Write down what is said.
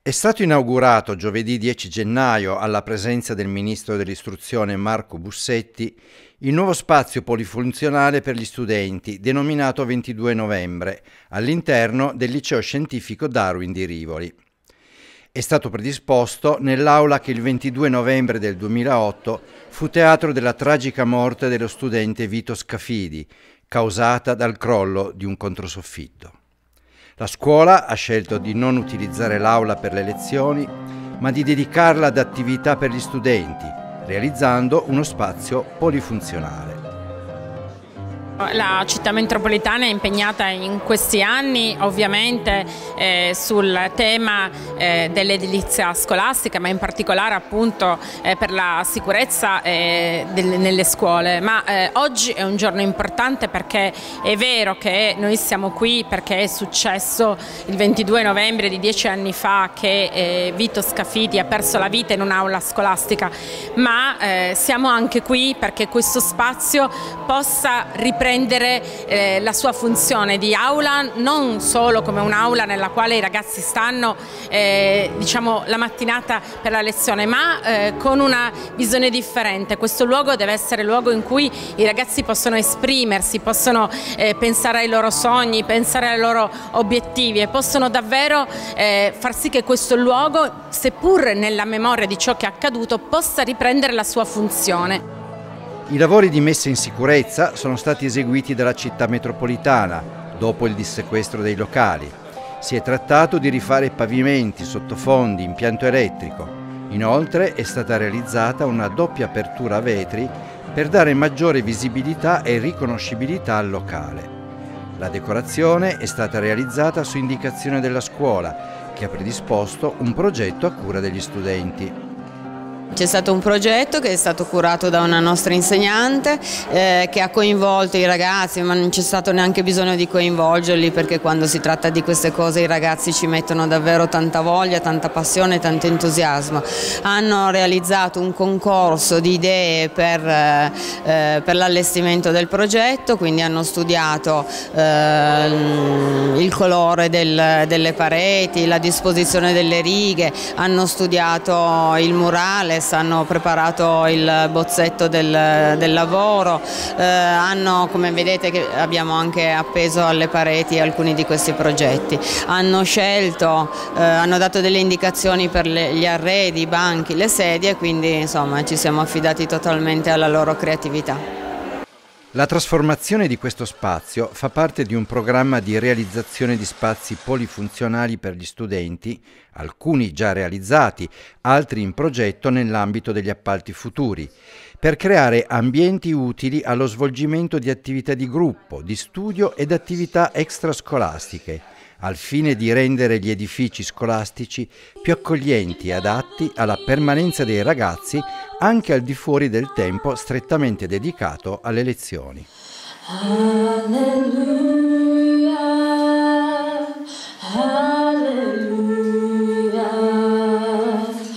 È stato inaugurato giovedì 10 gennaio, alla presenza del Ministro dell'Istruzione Marco Bussetti, il nuovo spazio polifunzionale per gli studenti, denominato 22 novembre, all'interno del Liceo Scientifico Darwin di Rivoli. È stato predisposto nell'aula che il 22 novembre del 2008 fu teatro della tragica morte dello studente Vito Scafidi, causata dal crollo di un controsoffitto. La scuola ha scelto di non utilizzare l'aula per le lezioni, ma di dedicarla ad attività per gli studenti, realizzando uno spazio polifunzionale. La città metropolitana è impegnata in questi anni ovviamente sul tema dell'edilizia scolastica, ma in particolare appunto per la sicurezza nelle scuole. Ma oggi è un giorno importante perché è vero che noi siamo qui perché è successo il 22 novembre di 10 anni fa che Vito Scafidi ha perso la vita in un'aula scolastica, ma siamo anche qui perché questo spazio possa riprendere la sua funzione di aula, non solo come un'aula nella quale i ragazzi stanno diciamo la mattinata per la lezione, ma con una visione differente. Questo luogo deve essere il luogo in cui i ragazzi possono esprimersi, possono pensare ai loro sogni, pensare ai loro obiettivi e possono davvero far sì che questo luogo, seppur nella memoria di ciò che è accaduto, possa riprendere la sua funzione. I lavori di messa in sicurezza sono stati eseguiti dalla città metropolitana dopo il dissequestro dei locali. Si è trattato di rifare pavimenti, sottofondi, impianto elettrico. Inoltre è stata realizzata una doppia apertura a vetri per dare maggiore visibilità e riconoscibilità al locale. La decorazione è stata realizzata su indicazione della scuola, che ha predisposto un progetto a cura degli studenti. C'è stato un progetto che è stato curato da una nostra insegnante che ha coinvolto i ragazzi, ma non c'è stato neanche bisogno di coinvolgerli perché quando si tratta di queste cose i ragazzi ci mettono davvero tanta voglia, tanta passione, tanto entusiasmo. Hanno realizzato un concorso di idee per l'allestimento del progetto, quindi hanno studiato il colore delle pareti, la disposizione delle righe, hanno studiato il murale, hanno preparato il bozzetto del lavoro, come vedete che abbiamo anche appeso alle pareti alcuni di questi progetti. Hanno dato delle indicazioni per gli arredi, i banchi, le sedie, quindi insomma ci siamo affidati totalmente alla loro creatività. La trasformazione di questo spazio fa parte di un programma di realizzazione di spazi polifunzionali per gli studenti, alcuni già realizzati, altri in progetto nell'ambito degli appalti futuri, per creare ambienti utili allo svolgimento di attività di gruppo, di studio ed attività extrascolastiche, al fine di rendere gli edifici scolastici più accoglienti e adatti alla permanenza dei ragazzi anche al di fuori del tempo strettamente dedicato alle lezioni. Alleluia.